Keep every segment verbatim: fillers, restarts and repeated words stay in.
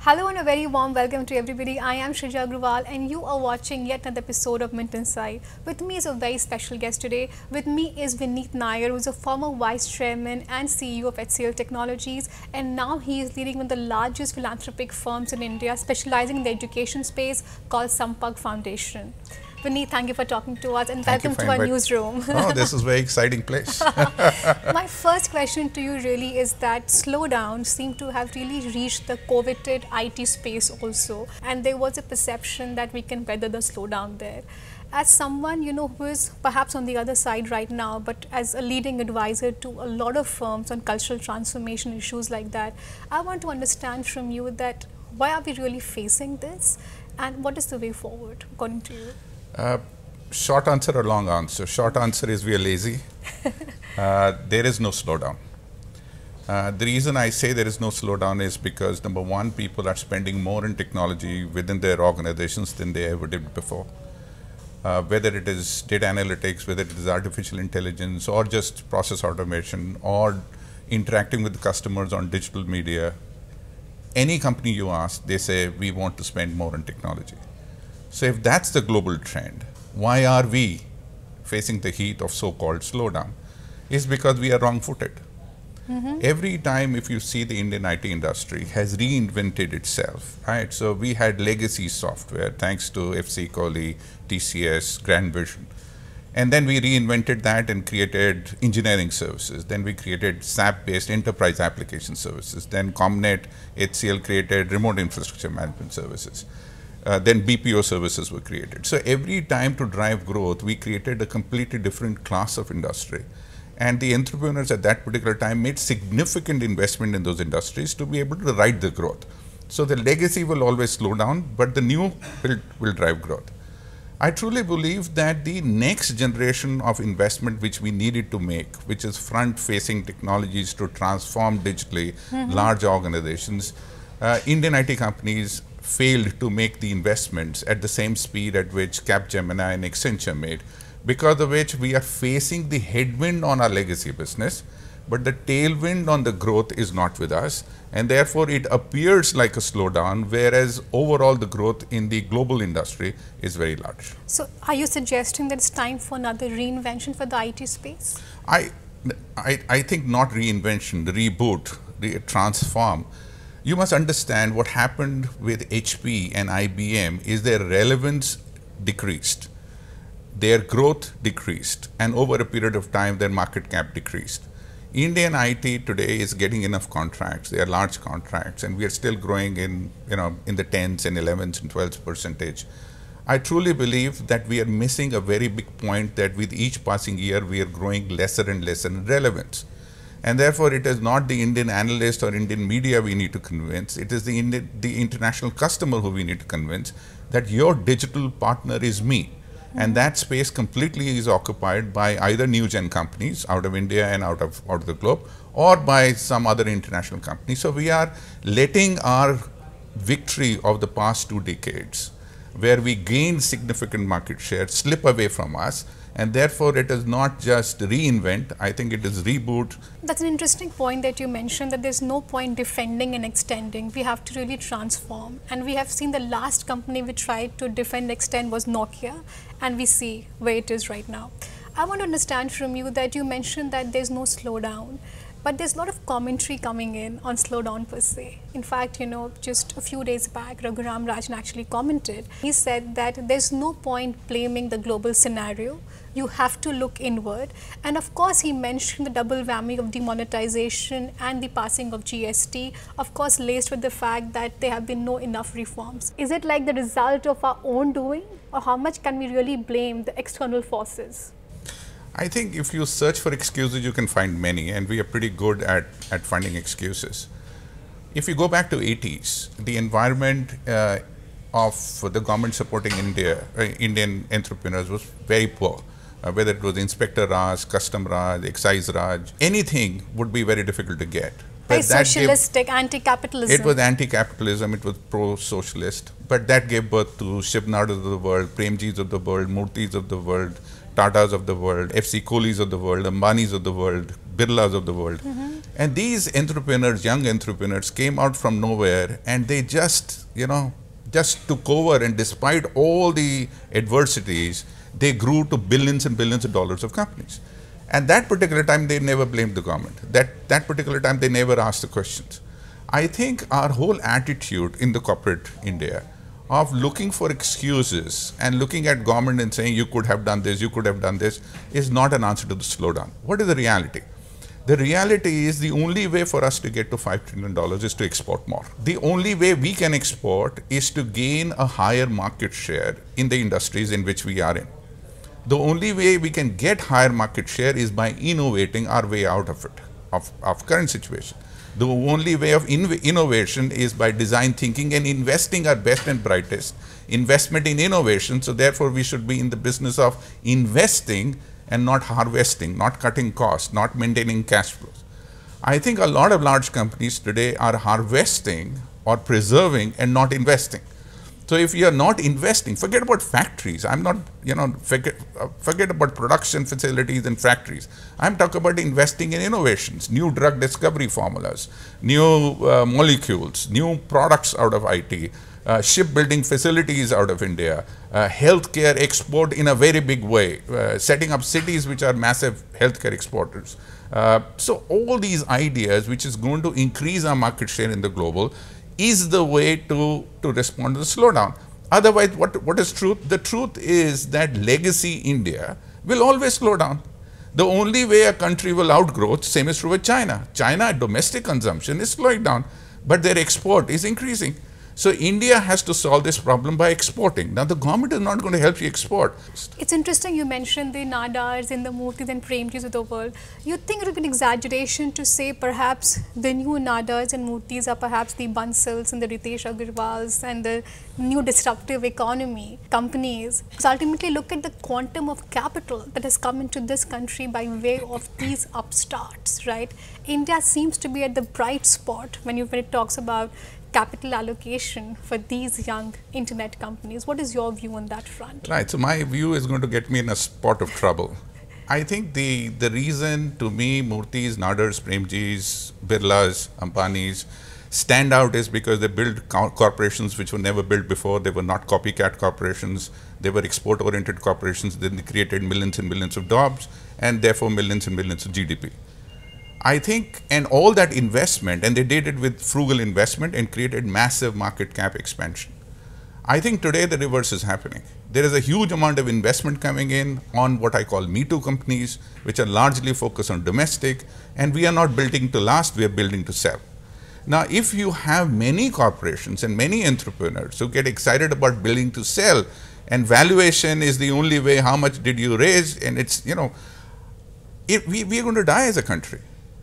Hello and a very warm welcome to everybody. I am Shrija Agrawal and you are watching yet another episode of Mint Inside. With me is a very special guest today. With me is Vineet Nayar, who is a former Vice Chairman and C E O of H C L Technologies, and now he is leading one of the largest philanthropic firms in India specializing in the education space called Sampark Foundation. Vineet, thank you for talking to us and Thank welcome to our newsroom. Oh, this is a very exciting place. My first question to you really is that slowdown seemed to have really reached the coveted I T space also, and there was a perception that we can weather the slowdown there. As someone, you know, who is perhaps on the other side right now, but as a leading advisor to a lot of firms on cultural transformation issues like that, I want to understand from you that why are we really facing this and what is the way forward according to you? Uh, short answer or long answer? Short answer is we are lazy. uh, there is no slowdown. Uh, the reason I say there is no slowdown is because number one, people are spending more in technology within their organizations than they ever did before. Uh, whether it is data analytics, whether it is artificial intelligence, or just process automation, or interacting with the customers on digital media, any company you ask, they say we want to spend more on technology. So if that's the global trend, why are we facing the heat of so-called slowdown? It's because we are wrong-footed. Mm-hmm. Every time if you see the Indian I T industry has reinvented itself, right? So we had legacy software thanks to F C Kohli, T C S, Grand Vision. And then we reinvented that and created engineering services. Then we created S A P-based enterprise application services. Then Comnet, H C L created remote infrastructure management services. Uh, then B P O services were created. So every time to drive growth, we created a completely different class of industry. And the entrepreneurs at that particular time made significant investment in those industries to be able to ride the growth. So the legacy will always slow down, but the new will, will drive growth. I truly believe that the next generation of investment which we needed to make, which is front-facing technologies to transform digitally mm-hmm. large organizations, uh, Indian I T companies failed to make the investments at the same speed at which Capgemini and Accenture made, because of which we are facing the headwind on our legacy business, but the tailwind on the growth is not with us, and therefore it appears like a slowdown, whereas overall the growth in the global industry is very large. So are you suggesting that it's time for another reinvention for the I T space? I, I, I think not reinvention, reboot, re transform. You must understand what happened with H P and I B M is their relevance decreased, their growth decreased, and over a period of time their market cap decreased. Indian I T today is getting enough contracts, they are large contracts, and we are still growing in, you know, in the tens and elevens and twelves percentage. I truly believe that we are missing a very big point that with each passing year we are growing lesser and lesser in relevance. And therefore, it is not the Indian analyst or Indian media we need to convince. It is the, Indian, the international customer who we need to convince that your digital partner is me. Mm-hmm. And that space completely is occupied by either new gen companies out of India and out of, out of the globe, or by some other international company. So we are letting our victory of the past two decades, where we gained significant market share, slip away from us. And therefore, it is not just reinvent, I think it is reboot. That's an interesting point that you mentioned, that there's no point defending and extending. We have to really transform. And we have seen the last company which tried to defend and extend was Nokia, and we see where it is right now. I want to understand from you that you mentioned that there's no slowdown, but there's a lot of commentary coming in on slowdown per se. In fact, you know, just a few days back, Raghuram Rajan actually commented. He said that there's no point blaming the global scenario. You have to look inward. And of course, he mentioned the double whammy of demonetization and the passing of G S T, of course, laced with the fact that there have been no enough reforms. Is it like the result of our own doing, or how much can we really blame the external forces? I think if you search for excuses, you can find many, and we are pretty good at, at finding excuses. If you go back to eighties, the environment uh, of the government supporting India, uh, Indian entrepreneurs was very poor. Uh, whether it was Inspector Raj, Custom Raj, Excise Raj, anything would be very difficult to get. Very socialistic, anti-capitalism. It was anti-capitalism, it was pro-socialist, but that gave birth to Shivnadas of the world, Premjis of the world, Murtis of the world, Tatas of the world, F C Kohlis of the world, Ambanis of the world, Birlas of the world. Mm-hmm. And these entrepreneurs, young entrepreneurs, came out from nowhere and they just, you know, just took over, and despite all the adversities, they grew to billions and billions of dollars of companies. And that particular time, they never blamed the government. That, that particular time, they never asked the questions. I think our whole attitude in the corporate India of looking for excuses and looking at government and saying you could have done this, you could have done this, is not an answer to the slowdown. What is the reality? The reality is the only way for us to get to five trillion dollars is to export more. The only way we can export is to gain a higher market share in the industries in which we are in. The only way we can get higher market share is by innovating our way out of it, of, of current situation. The only way of innovation is by design thinking and investing our best and brightest, investment in innovation. So therefore, we should be in the business of investing and not harvesting, not cutting costs, not maintaining cash flows. I think a lot of large companies today are harvesting or preserving and not investing. So if you are not investing, forget about factories. I'm not, you know, forget, uh, forget about production facilities and factories. I'm talking about investing in innovations, new drug discovery formulas, new uh, molecules, new products out of I T, uh, shipbuilding facilities out of India, uh, healthcare export in a very big way, uh, setting up cities which are massive healthcare exporters. Uh, so all these ideas, which is going to increase our market share in the global, is the way to, to respond to the slowdown. Otherwise, what, what is truth? The truth is that legacy India will always slow down. The only way a country will outgrow, same is true with China. China, domestic consumption is slowing down, but their export is increasing. So India has to solve this problem by exporting. Now the government is not going to help you export. It's interesting you mentioned the Nadars and the Murtys and Premjis of the world. You think it would be an exaggeration to say perhaps the new Nadars and Murtys are perhaps the Bansals and the Ritesh Agarwals and the new disruptive economy companies? Because ultimately look at the quantum of capital that has come into this country by way of these upstarts, right? India seems to be at the bright spot when, you, when it talks about capital allocation for these young internet companies. What is your view on that front? Right, so my view is going to get me in a spot of trouble. I think the, the reason to me Murtys, Nadars, Premjis, Birlas, Ambanis stand out is because they build co corporations which were never built before. They were not copycat corporations. They were export-oriented corporations. Then they created millions and millions of jobs and therefore millions and millions of G D P. I think, and all that investment, and they did it with frugal investment and created massive market cap expansion. I think today the reverse is happening. There is a huge amount of investment coming in on what I call Me Too companies, which are largely focused on domestic, and we are not building to last, we are building to sell. Now, if you have many corporations and many entrepreneurs who get excited about building to sell, and valuation is the only way, how much did you raise, and it's, you know, it, we, we are going to die as a country.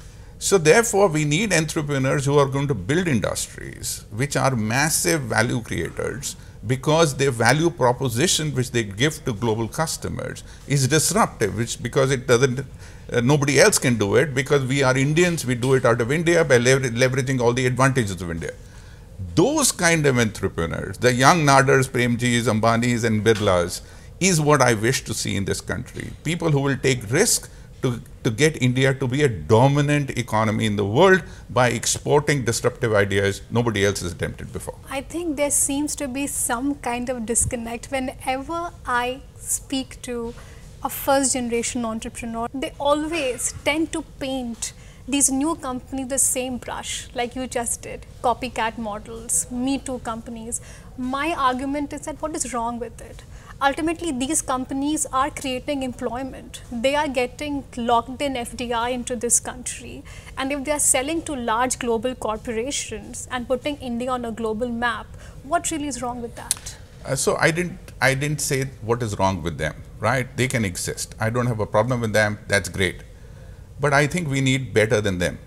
So therefore, we need entrepreneurs who are going to build industries which are massive value creators, because their value proposition which they give to global customers is disruptive, which because it doesn't, uh, nobody else can do it, because we are Indians, we do it out of India by lever leveraging all the advantages of India. Those kind of entrepreneurs, the young Nadars, Premjis, Ambanis and Birlas, is what I wish to see in this country. People who will take risk to, to get India to be a dominant economy in the world by exporting disruptive ideas nobody else has attempted before. I think there seems to be some kind of disconnect. Whenever I speak to a first generation entrepreneur, they always tend to paint these new companies the same brush, like you just did, copycat models, Me Too companies. My argument is that what is wrong with it? Ultimately, these companies are creating employment. They are getting locked in F D I into this country. And if they are selling to large global corporations and putting India on a global map, what really is wrong with that? Uh, so I didn't, I didn't say what is wrong with them, right? They can exist. I don't have a problem with them. That's great. But I think we need better than them.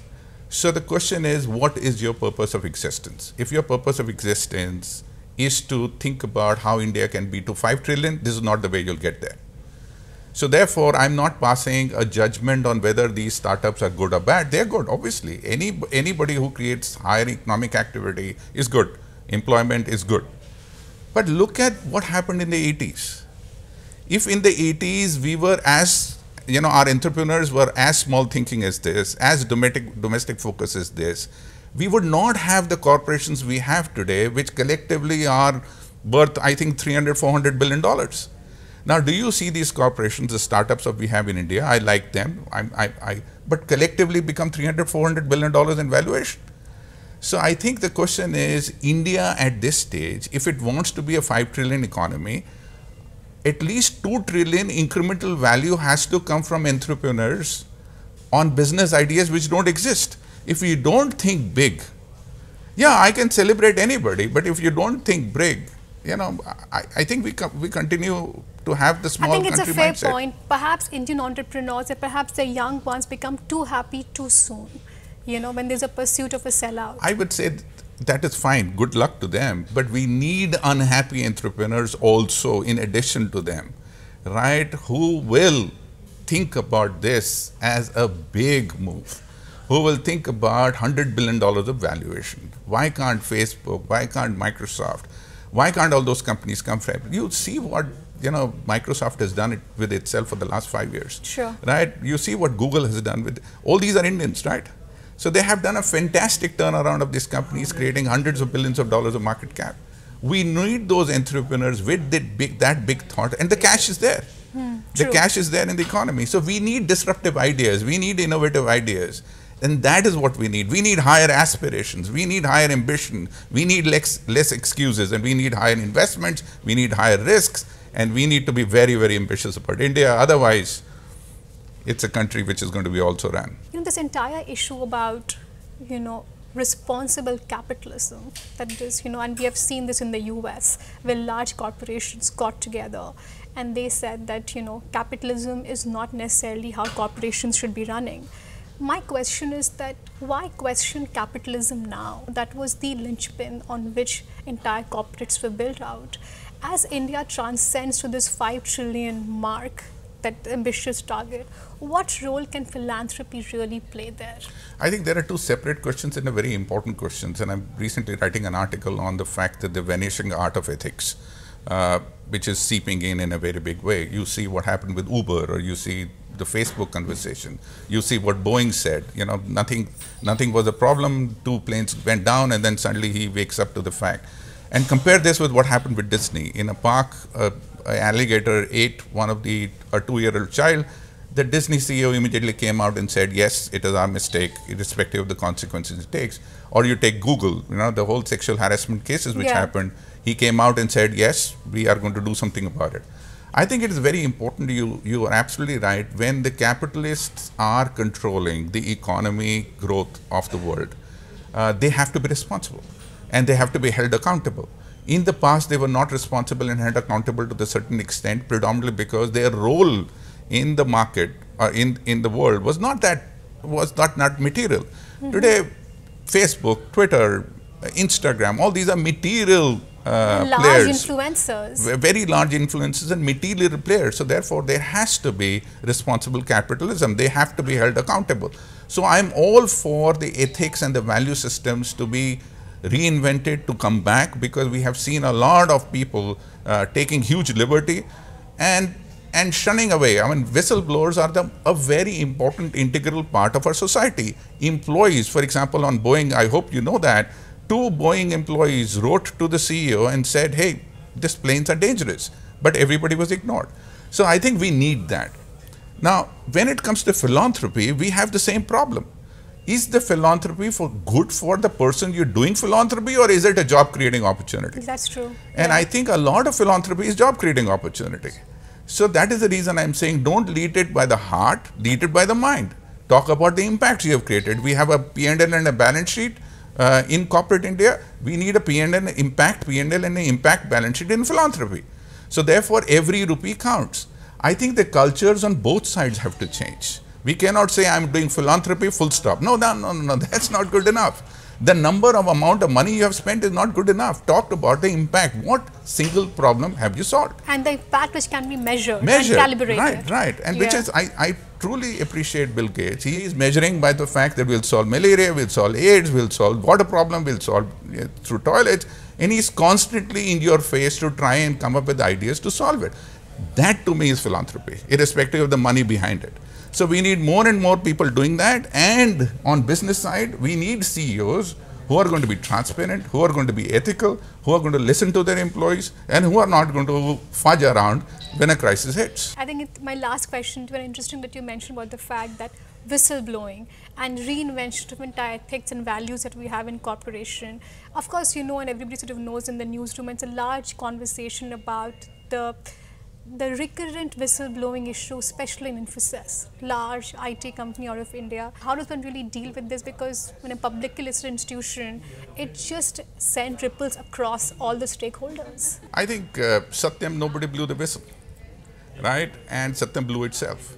So the question is, what is your purpose of existence? If your purpose of existence is to think about how India can be to five trillion, this is not the way you'll get there. So therefore, I'm not passing a judgment on whether these startups are good or bad. They're good, obviously. Any, anybody who creates higher economic activity is good. Employment is good. But look at what happened in the eighties. If in the eighties we were as you know, our entrepreneurs were as small thinking as this, as domestic, domestic focus as this, we would not have the corporations we have today, which collectively are worth, I think, three hundred, four hundred billion dollars. Now, do you see these corporations, the startups that we have in India? I like them, I, I, I, but collectively become three hundred, four hundred billion dollars in valuation. So I think the question is, India at this stage, if it wants to be a five trillion economy, at least two trillion incremental value has to come from entrepreneurs on business ideas which don't exist. If you don't think big, yeah, I can celebrate anybody, but if you don't think big, you know, I, I think we, co we continue to have the small country mindset. I think it's a fair mindset. point. Perhaps Indian entrepreneurs, or perhaps the young ones, become too happy too soon, you know, when there's a pursuit of a sellout. I would say th that is fine. Good luck to them. But we need unhappy entrepreneurs also in addition to them, right? Who will think about this as a big move, who will think about one hundred billion dollars of valuation. Why can't Facebook, why can't Microsoft, why can't all those companies come from? You see what, you know, Microsoft has done it with itself for the last five years. Sure. Right? You see what Google has done with, all these are Indians, right? So they have done a fantastic turnaround of these companies, creating hundreds of billions of dollars of market cap. We need those entrepreneurs with that big, that big thought, and the cash is there. Hmm, the true. cash is there in the economy. So we need disruptive ideas, we need innovative ideas. And that is what we need. We need higher aspirations, we need higher ambition, we need less, less excuses, and we need higher investments, we need higher risks, and we need to be very, very ambitious about India. Otherwise, it's a country which is going to be also run. You know, this entire issue about, you know, responsible capitalism, that is, you know, and we have seen this in the U S, where large corporations got together and they said that, you know, capitalism is not necessarily how corporations should be running. My question is that why question capitalism now? That was the linchpin on which entire corporates were built out. As India transcends to this five trillion mark, that ambitious target, what role can philanthropy really play there? I think there are two separate questions and a very important questions, and I'm recently writing an article on the fact that the vanishing art of ethics, uh, which is seeping in in a very big way. You see what happened with Uber, or you see the Facebook conversation. You see what Boeing said, you know, nothing, nothing was a problem, two planes went down, and then suddenly he wakes up to the fact. And compare this with what happened with Disney. In a park, uh, an alligator ate one of the, a two-year-old child. The Disney C E O immediately came out and said, yes, it is our mistake, irrespective of the consequences it takes. Or you take Google, you know, the whole sexual harassment cases which yeah. happened. He came out and said, yes, we are going to do something about it. I think it is very important, you, you are absolutely right, when the capitalists are controlling the economy growth of the world, uh, they have to be responsible and they have to be held accountable. In the past, they were not responsible and held accountable to a certain extent, predominantly because their role in the market or in, in the world was not that, was not, not material. Mm-hmm. Today, Facebook, Twitter, Instagram, all these are material Uh, large players, influencers. Very large influencers and material players. So therefore, there has to be responsible capitalism. They have to be held accountable. So I'm all for the ethics and the value systems to be reinvented, to come back, because we have seen a lot of people uh, taking huge liberty and and shunning away. I mean, whistleblowers are the, a very important integral part of our society. Employees, for example, on Boeing, I hope you know that, two Boeing employees wrote to the C E O and said, hey, these planes are dangerous, but everybody was ignored. So I think we need that. Now, when it comes to philanthropy, we have the same problem. Is the philanthropy for good for the person you're doing philanthropy, or is it a job creating opportunity? That's true. And yeah. I think a lot of philanthropy is job creating opportunity. So that is the reason I'm saying don't lead it by the heart, lead it by the mind. Talk about the impact you have created. We have a P and L and a balance sheet. Uh, in corporate India, we need a P and L, impact P and L and an impact balance sheet in philanthropy. So therefore, every rupee counts. I think the cultures on both sides have to change. We cannot say I'm doing philanthropy full stop. No, no, no, no, that's not good enough. The number of amount of money you have spent is not good enough. Talk about the impact. What single problem have you solved? And the impact which can be measured, measured and calibrated. Right, right. And yeah. which is, I, I truly appreciate Bill Gates. He is measuring by the fact that we'll solve malaria, we'll solve AIDS, we'll solve water problem, we'll solve uh, through toilets. And he's constantly in your face to try and come up with ideas to solve it. That to me is philanthropy, irrespective of the money behind it. So we need more and more people doing that, and on business side, we need C E Os who are going to be transparent, who are going to be ethical, who are going to listen to their employees, and who are not going to fudge around when a crisis hits. I think it, my last question, very interesting that you mentioned about the fact that whistleblowing and reinvention of entire ethics and values that we have in corporation. Of course, you know, and everybody sort of knows in the newsroom, it's a large conversation about the the recurrent whistleblowing issue, especially in Infosys, large I T company out of India. How does one really deal with this? Because when a publicly listed institution, it just sends ripples across all the stakeholders. I think uh, Satyam, nobody blew the whistle, right? And Satyam blew itself.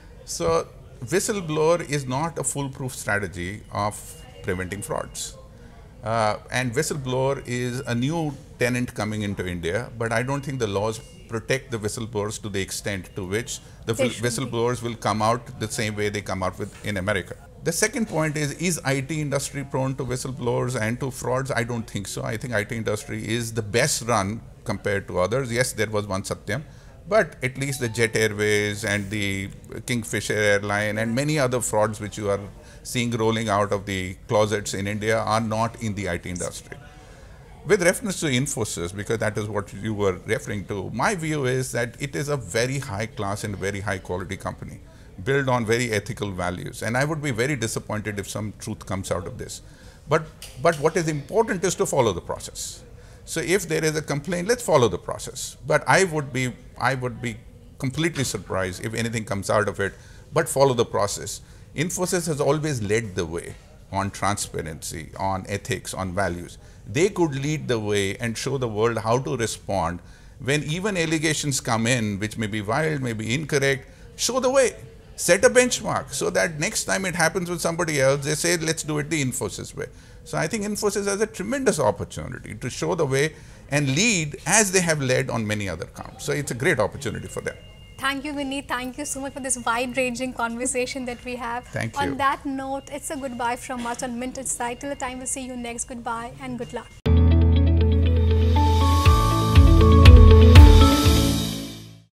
So whistleblower is not a foolproof strategy of preventing frauds. Uh, and whistleblower is a new tenant coming into India, but I don't think the laws protect the whistleblowers to the extent to which the whistleblowers will come out the same way they come out with in America. The second point is, is I T industry prone to whistleblowers and to frauds? I don't think so. I think I T industry is the best run compared to others. Yes, there was one Satyam, but at least the Jet Airways and the Kingfisher Airline and many other frauds which you are seeing rolling out of the closets in India are not in the I T industry. With reference to Infosys, because that is what you were referring to, my view is that it is a very high class and very high quality company, built on very ethical values. And I would be very disappointed if some truth comes out of this. But, but what is important is to follow the process. So if there is a complaint, let's follow the process. But I would be, I would be completely surprised if anything comes out of it, but follow the process. Infosys has always led the way on transparency, on ethics, on values. They could lead the way and show the world how to respond when even allegations come in, which may be wild, may be incorrect. Show the way, set a benchmark so that next time it happens with somebody else, they say, let's do it the Infosys way. So I think Infosys has a tremendous opportunity to show the way and lead as they have led on many other counts. So it's a great opportunity for them. Thank you, Vineet. Thank you so much for this wide-ranging conversation that we have. Thank you. On that note, it's a goodbye from us on Mint Insight. Till the time we see you next, goodbye and good luck.